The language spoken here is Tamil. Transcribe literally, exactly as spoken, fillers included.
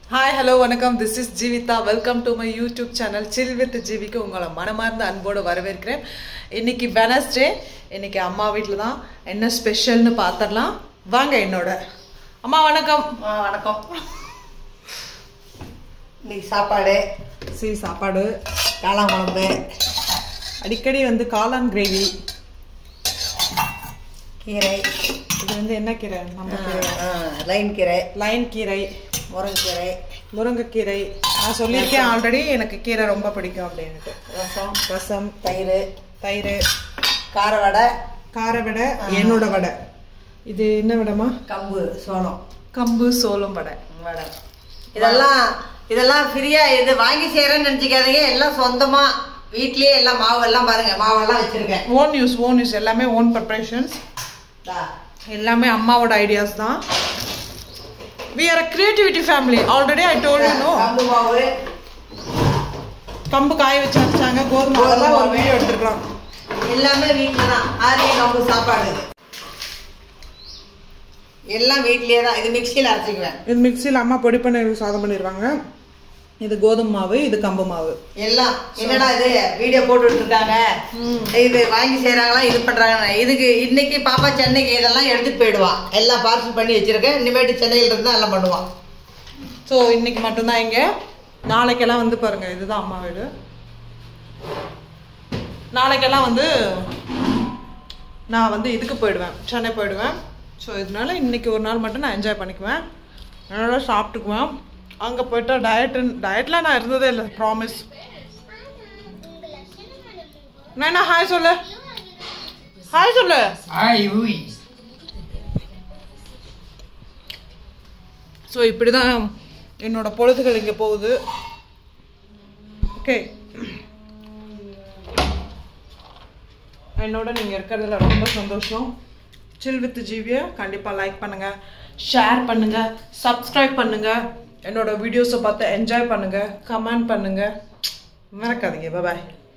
Hi, hello, வணக்கம். This is Jeevitha. Welcome to my YouTube channel Chill with Jeevika. உங்களை மனமார்ந்த அன்போடு வரவேற்கிறேன். இன்னைக்கு Wednesday. இன்னைக்கு அம்மா வீட்ல தான் என்ன ஸ்பெஷல்னு பார்த்தறலாம். வாங்க என்னோட. அம்மா வணக்கம். வணக்கம். நீ சாப்பாடு, சி சாப்பாடு, காளான் குழம்பு, அடிக்கடி வந்து காளான் கிரேவி, கீரை. இது வந்து என்ன கீரை? நம்ம கீரை. லைன் கீரை, லைன் கீரை, முருங்கைக்கீரை, முருங்கைக்கீரை. நான் சொல்லியிருக்கேன் ஆல்ரெடி எனக்கு கீரை ரொம்ப பிடிக்கும் அப்படின்ட்டு. ரசம், ரசம், தயிர், தயிர், கார வடை, கார வடை, என்னோட வடை. இது என்ன வடைமா? கம்பு சோளம், கம்பு சோளம் வடை. வடை. இதெல்லாம் இதெல்லாம் ஃப்ரீயா இது வாங்கி செய்யறேன்னு நினைச்சுக்காதீங்க. எல்லாம் சொந்தமா வீட்லயே எல்லாம் மாவு எல்லாம் பாருங்க, மாவெல்லாம் வச்சிருக்கேன். ஓன் யூஸ் ஓன் யூஸ் எல்லாமே ஓன் ப்ரிப்பரேஷன்ஸ். எல்லாமே அம்மாவோட ஐடியாஸ் தான். We are a creativity family. Already I told you no. கம்பு மாவு, கம்பு காய வச்சு வச்சாங்க, கோதுமை அதெல்லாம் ஒரு வீடியோ எடுத்துக்கலாம். எல்லாமே வீட்ல தான். ஆரிய கம்பு சாப்பாடு எல்லாம் வீட்லயே தான். இது மிக்சியில் அரைச்சிக்குவேன். இது மிக்சியில் அம்மா பொடி பண்ணி சாதம் பண்ணிடுவாங்க. இது கோதுமை மாவு, இது கம்பு மாவு. எல்லாம் என்னடா இது வீடியோ போட்டுட்டு இருக்காங்க, இது வாங்கி செய்யறாங்களா, இது பண்றாங்க. இதுக்கு இன்னைக்கு பாப்பா சென்னைக்கு இதெல்லாம் எடுத்துட்டு போயிடுவான். எல்லாம் பார்சல் பண்ணி வச்சிருக்கேன். இனிமேட்டு சென்னையில இருந்து எல்லாம் பண்ணுவான். ஸோ இன்னைக்கு மட்டும்தான் இங்கே. நாளைக்கெல்லாம் வந்து பாருங்க, இதுதான் அம்மா வீடு. நாளைக்கெல்லாம் வந்து நான் வந்து இதுக்கு போயிடுவேன், சென்னை போயிடுவேன். ஸோ இதனால இன்னைக்கு ஒரு நாள் மட்டும் நான் என்ஜாய் பண்ணிக்குவேன், நல்லா சாப்பிட்டுக்குவேன். அங்கே போயிட்டா டயட்டு டயட்லாம் நான் இருந்ததே இல்லை, ப்ராமிஸ். நான் ஹாய் சொல்லு, ஹாய் சொல்லு. ஸோ இப்படி தான் என்னோட பொழுதுகள் இங்கே போகுது. ஓகே, என்னோட நீங்கள் இருக்கிறதுல ரொம்ப சந்தோஷம். சில் வித் ஜீவியை கண்டிப்பாக லைக் பண்ணுங்கள், ஷேர் பண்ணுங்கள், சப்ஸ்கிரைப் பண்ணுங்கள். என்னோட வீடியோஸை பார்த்து என்ஜாய் பண்ணுங்கள், கமெண்ட் பண்ணுங்கள், மறக்காதீங்க. பாய்.